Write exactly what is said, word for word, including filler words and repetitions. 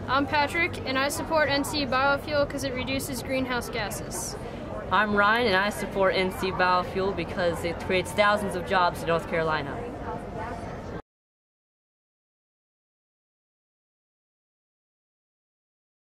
I'm Patrick, and I support N C Biofuel because it reduces greenhouse gases. I'm Ryan, and I support N C Biofuel because it creates thousands of jobs in North Carolina.